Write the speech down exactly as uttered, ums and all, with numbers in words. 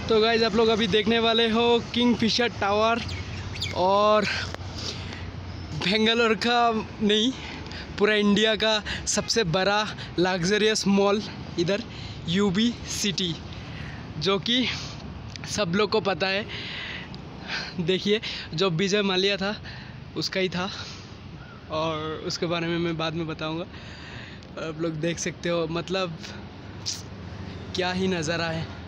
तो गाइस आप लोग अभी देखने वाले हो किंगफिशर टावर, और बेंगलोर का नहीं पूरा इंडिया का सबसे बड़ा लग्जरियस मॉल इधर यूबी सिटी, जो कि सब लोग को पता है। देखिए जो विजय माल्या था उसका ही था, और उसके बारे में मैं बाद में बताऊंगा। आप लोग देख सकते हो, मतलब क्या ही नज़ारा है।